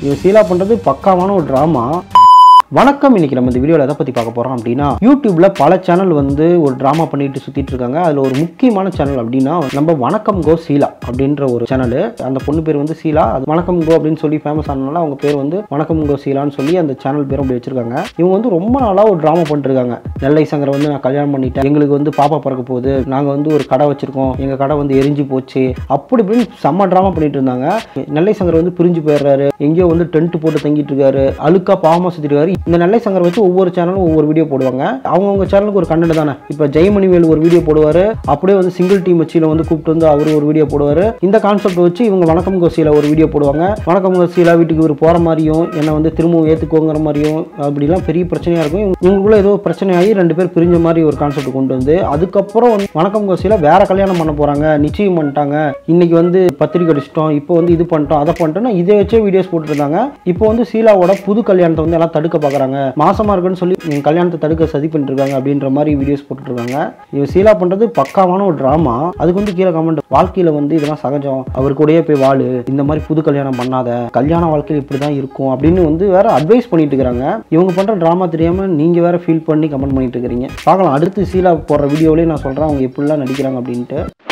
இவன் சீலா பண்ணுறது பக்காவான ஒரு ட்ராமா. வணக்கம். இன்னைக்கு நம்ம இந்த வீடியோவில் எதை பற்றி பார்க்க போகிறோம் அப்படின்னா, யூடியூப்ல பல சேனல் வந்து ஒரு ட்ராமா பண்ணிட்டு சுற்றிட்டு இருக்காங்க. அதில் ஒரு முக்கியமான சேனல் அப்படின்னா நம்ம வணக்கம் கோ சீலா அப்படின்ற ஒரு சேனல். அந்த பொண்ணு பேர் வந்து சீலா. அது வணக்கம் கோ அப்படின்னு சொல்லி ஃபேமஸ் ஆனதுனால அவங்க பேர் வந்து வணக்கம் கோ சீலான்னு சொல்லி அந்த சேனல் பேரும் அப்படி வச்சிருக்காங்க. இவங்க வந்து ரொம்ப நாளாக ஒரு ட்ராமா பண்ணிருக்காங்க. நெல்லை சங்கரை வந்து நான் கல்யாணம் பண்ணிட்டேன், எங்களுக்கு வந்து பாப்பா பிறக்க போகுது, நாங்கள் வந்து ஒரு கடை வச்சிருக்கோம், எங்கள் கடை வந்து எரிஞ்சு போச்சு, அப்படி இப்படின்னு செம்ம ட்ராமா பண்ணிட்டு இருந்தாங்க. நெல்லை சங்கர் வந்து பிரிஞ்சு போயிடுறாரு, எங்கேயோ வந்து டென்ட் போட்டு தங்கிட்டு இருக்காரு, அழுக்கா பாவமாக சுற்றிட்டு. இந்த நெல்லை சங்கர் வச்சு ஒவ்வொரு சேனலும் ஒவ்வொரு வீடியோ போடுவாங்க. அவங்கவுங்க சேனலுக்கு ஒரு கண்டென்ட் தானே. இப்போ ஜெயமணிவேல் ஒரு வீடியோ போடுவார், அப்படியே வந்து சிங்கிள் டீம் வச்சியில் வந்து கூப்பிட்டு வந்து அவர் ஒரு வீடியோ போடுவார். இந்த கான்செப்ட் வச்சு இவங்க வணக்கம் கோசியில் ஒரு வீடியோ போடுவாங்க. வணக்கம் கோசியில் வீட்டுக்கு இவர் போகிற மாதிரியும் என்னை வந்து திரும்பவும் ஏற்றுக்கோங்கிற மாதிரியும் அப்படிலாம் பெரிய பிரச்சனையாக இருக்கும். இவங்களுக்குள்ள ஏதோ பிரச்சனையாகி 2 பேர் பிரிஞ்ச மாதிரி ஒரு கான்செப்ட் கொண்டு வந்து அதுக்கப்புறம் வணக்கம் கோசியில் வேற கல்யாணம் பண்ண போகிறாங்க, நிச்சயம் பண்ணிட்டாங்க, இன்னைக்கு வந்து பத்திரிக்கை அடிச்சிட்டோம், இப்போ வந்து இது பண்ணிட்டோம் அதை பண்ணிட்டோம்னா இதை வச்சே வீடியோஸ் போட்டுருந்தாங்க. இப்போ வந்து சீலாவோட புது கல்யாணத்தை வந்து எல்லாம் தடுக்க பார்க்குறாங்க, மாசமா இருக்குன்னு சொல்லி கல்யாணத்தை தடுக்க சதி பண்ணிட்டு இருக்காங்க அப்படின்ற மாதிரி வீடியோஸ் போட்டுட்டு இருக்காங்க. இவன் சீலா பண்றது பக்காவான ஒரு டிராமா. அதுக்கு வந்து கீழே கமெண்ட், வாழ்க்கையில வந்து இதெல்லாம் சகஜம், அவர் கூடயே போய் வாழு, இந்த மாதிரி புது கல்யாணம் பண்ணாத, கல்யாண வாழ்க்கையில் இப்படிதான் இருக்கும் அப்படின்னு வந்து வேற அட்வைஸ் பண்ணிட்டு இருக்காங்க. இவங்க பண்ற டிராமா தெரியாம நீங்க வேற ஃபீல் பண்ணி கமெண்ட் பண்ணிட்டு இருக்கிறீங்க. பார்க்கலாம் அடுத்து சீலா போடுற வீடியோலயே நான் சொல்றேன் அவங்க எப்படிலாம் நடிக்கிறாங்க அப்படின்ட்டு.